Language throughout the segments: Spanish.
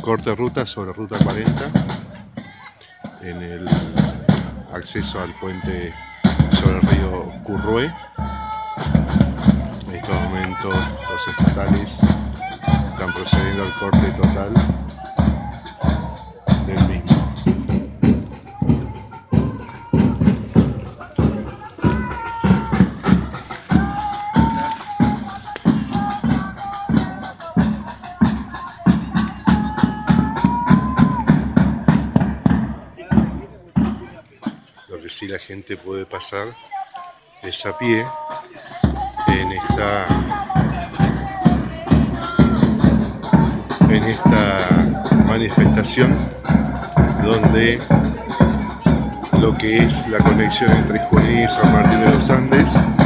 corte ruta sobre ruta 40 en el acceso al puente sobre el río Currué. En estos momentos los estatales están procediendo al corte total del mismo. Lo que sí la gente puede pasar es a pie en esta manifestación, donde lo que es la conexión entre Junín y San Martín de los Andes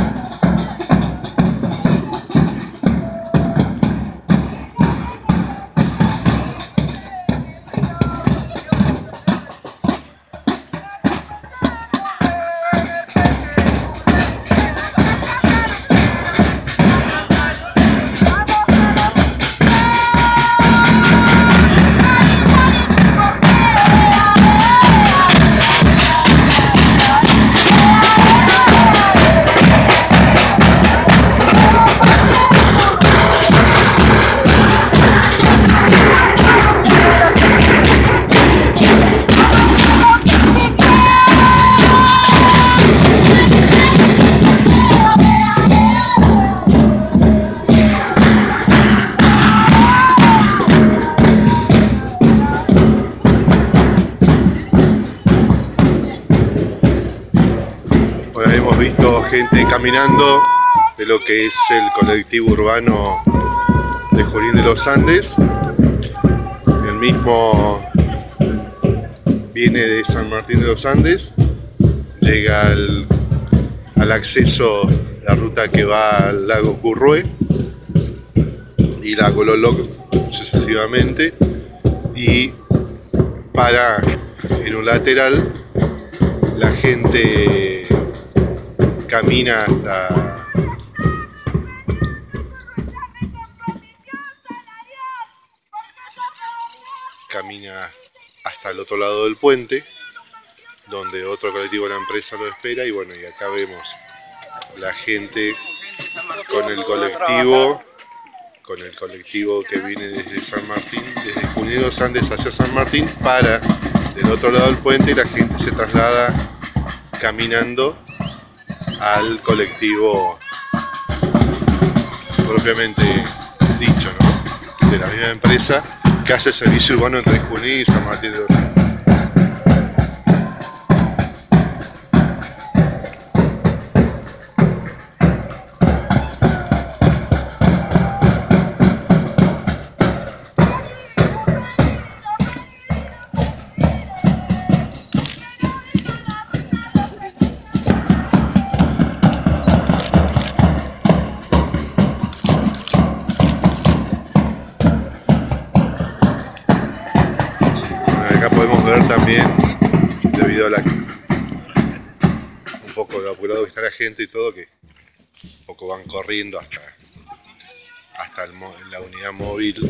hemos visto gente caminando de lo que es el colectivo urbano de Junín de los Andes. El mismo viene de San Martín de los Andes, llega al acceso, la ruta que va al lago Currué y lago Loloc sucesivamente, y para en un lateral. La gente camina hasta el otro lado del puente, donde otro colectivo de la empresa lo espera. Y bueno, y acá vemos la gente con el colectivo que viene desde San Martín, desde Junín de los Andes hacia San Martín, para del otro lado del puente, y la gente se traslada caminando al colectivo propiamente dicho, ¿no? De la misma empresa que hace servicio urbano entre Junín y San Martín de los Andes. Acá podemos ver también, debido a un poco lo apurado que está la gente y todo, que un poco van corriendo hasta la unidad móvil.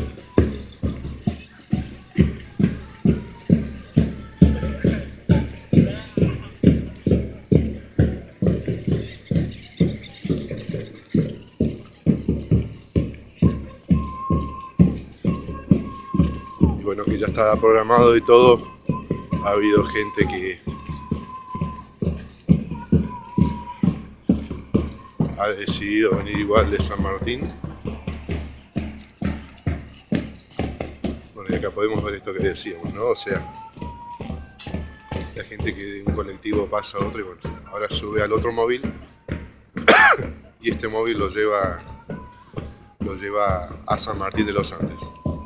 Bueno, que ya estaba programado y todo. Ha habido gente que ha decidido venir igual de San Martín. Bueno, y acá podemos ver esto que decíamos, ¿no? O sea, la gente que de un colectivo pasa a otro, y bueno, ahora sube al otro móvil y este móvil lo lleva a San Martín de los Andes.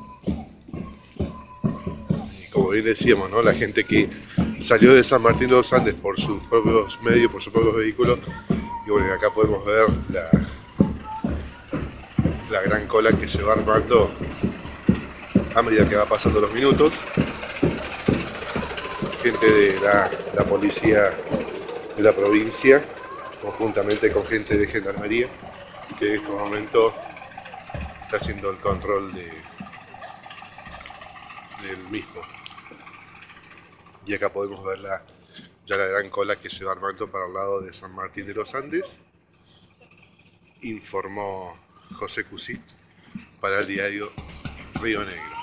Como bien decíamos, ¿no? La gente que salió de San Martín de los Andes por sus propios medios, por sus propios vehículos. Y bueno, acá podemos ver la gran cola que se va armando a medida que va pasando los minutos. Gente de la policía de la provincia, conjuntamente con gente de gendarmería, que en estos momentos está haciendo el control de del mismo. Y acá podemos ver ya la gran cola que se va armando para el lado de San Martín de los Andes, informó José Cusit para el diario Río Negro.